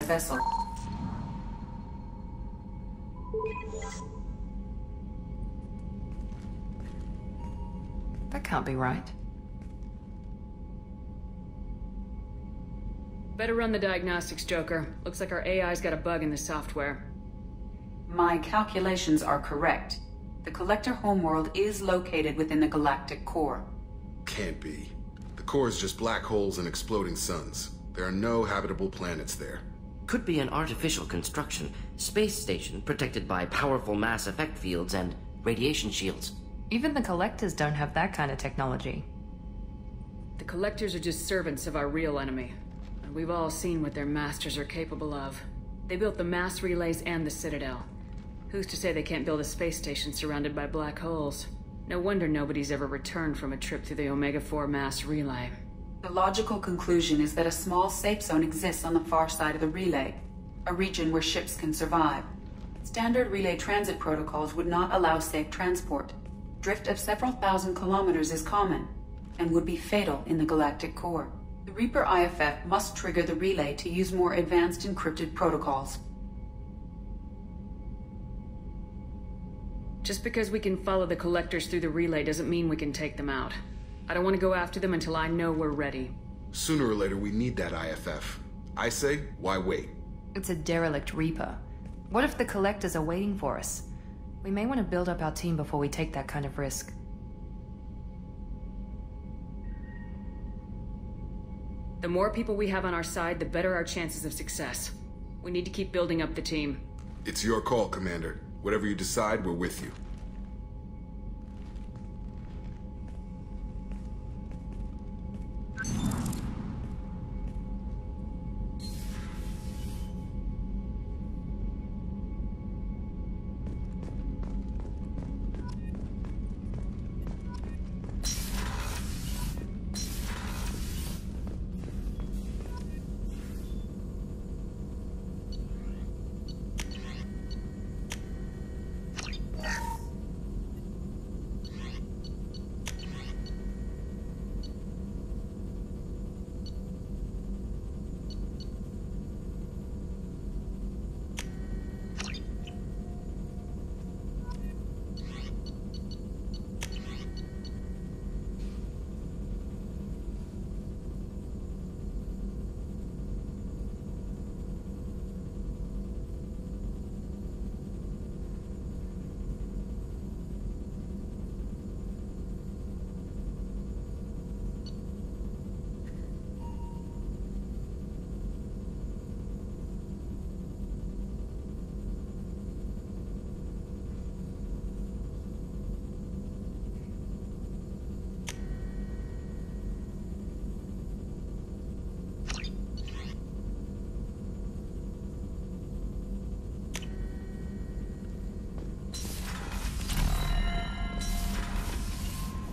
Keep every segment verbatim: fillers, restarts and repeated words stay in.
vessel. That can't be right. Better run the diagnostics, Joker. Looks like our A I's got a bug in the software. My calculations are correct. The Collector homeworld is located within the galactic core. Can't be. The core is just black holes and exploding suns. There are no habitable planets there. Could be an artificial construction. Space station protected by powerful mass effect fields and radiation shields. Even the Collectors don't have that kind of technology. The Collectors are just servants of our real enemy. And we've all seen what their masters are capable of. They built the mass relays and the Citadel. Who's to say they can't build a space station surrounded by black holes? No wonder nobody's ever returned from a trip through the Omega four mass relay. The logical conclusion is that a small safe zone exists on the far side of the relay, a region where ships can survive. Standard relay transit protocols would not allow safe transport. Drift of several thousand kilometers is common, and would be fatal in the galactic core. The Reaper I F F must trigger the relay to use more advanced encrypted protocols. Just because we can follow the Collectors through the relay doesn't mean we can take them out. I don't want to go after them until I know we're ready. Sooner or later, we need that I F F. I say, why wait? It's a derelict Reaper. What if the Collectors are waiting for us? We may want to build up our team before we take that kind of risk. The more people we have on our side, the better our chances of success. We need to keep building up the team. It's your call, Commander. Whatever you decide, we're with you.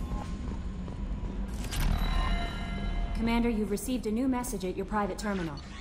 Commander, you've received a new message at your private terminal.